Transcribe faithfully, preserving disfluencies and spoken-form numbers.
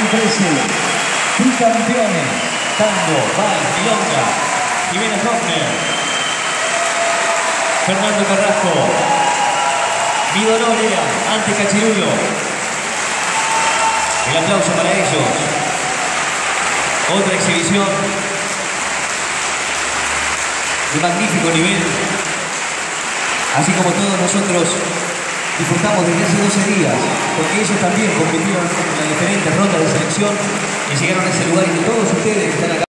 trece, tricampeones, tango, vals, milonga, Jimena Hoffner, Fernando Carrasco, Mi Dolor era ante Cachirulo. El aplauso para ellos. Otra exhibición de magnífico nivel, así como todos nosotros disfrutamos desde hace doce días, porque ellos también compitieron en las diferentes rondas de selección y llegaron a ese lugar, y de todos ustedes que están acá